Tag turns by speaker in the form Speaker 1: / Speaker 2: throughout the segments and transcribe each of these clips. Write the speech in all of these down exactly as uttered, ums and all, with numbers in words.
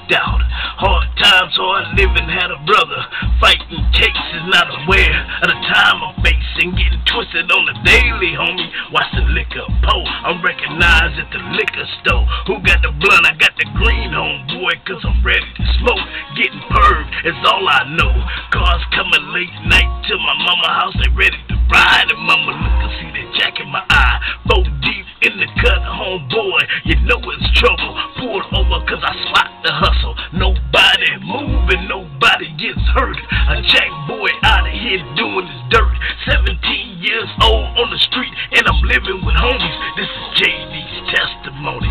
Speaker 1: knocked out. Hard times, hard living, had a brother fighting cases, not aware of the time I'm facing. Getting twisted on the daily, homie. Watch the liquor pour. I'm recognized at the liquor store. Who got the blunt? I got the green, homeboy, cause I'm ready to smoke. Getting purged is all I know. Cars coming late night to my mama house, they ready to ride. And mama look and see the jack in my eye. Four deep in the cut, homeboy, you know it's trouble. Pulled over cause I spot the hustle. Nobody moving, nobody gets hurt. A jack boy out of here doing his dirt. Seventeen years old on the street, and I'm living with homies. This is J D's testimony.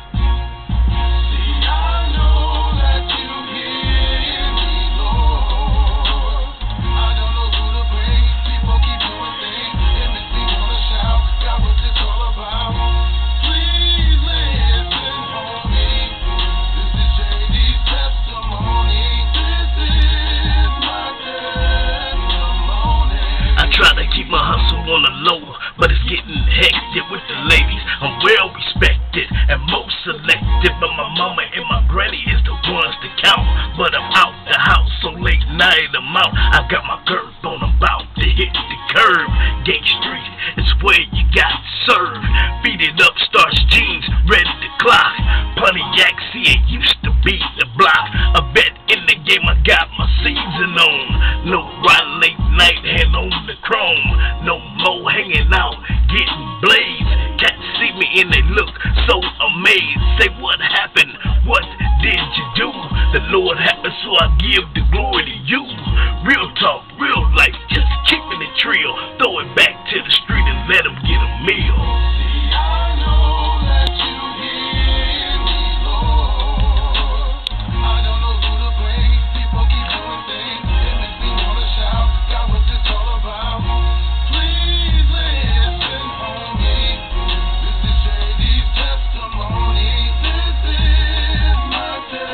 Speaker 1: Try to keep my hustle on the low, but it's getting hectic with the ladies. I'm well respected and most selected, but my mama and my granny is the ones to count. But I'm out the house so late night I'm out. I got my girth on, I'm about to hit the curb. Gate Street is where you got served. Beat it up, starch jeans, ready to clock. Pontiac, see it used to be the block. A bet in the game, I got my season on. No ride late night, hand on the chrome. No more hanging out, getting blazed. Cats see me and they look so amazed. Say, what happened? What did you do? The Lord happened, so I give the glory to you. Real talk, real life, just keeping it real. Throw it back to the street and let them get a meal. See, I know that you hear me, Lord. I don't know who to blame. People keep doing things that make me wanna shout. God, what's this all about? Please listen, homie. This is J D's testimony. This is my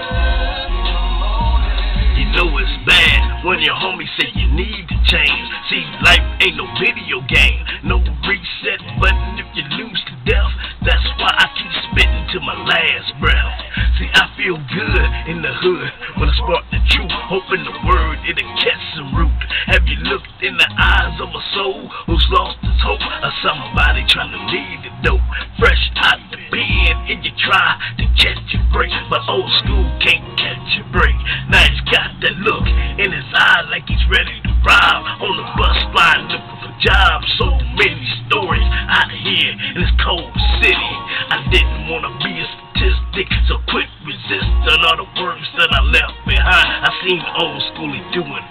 Speaker 1: testimony. You know it's bad when your homie say you need to change. See, life ain't no video game, no reset button if you lose to death. That's why I keep spitting to my last breath. See, I feel good in the hood when I spark the truth, hoping the word it'll catch some root. Have you looked in the eyes of a soul who's lost his hope, or somebody trying to lead the dope? Fresh out the pen and you try to catch a break, but old school can't catch a break. Now he's got that look in his eye like he's ready to ride on the bus line looking for jobs. So many stories out here in this cold city. I didn't want to be a statistic, so quit resisting all the words that I left behind. I seen old schoolie doing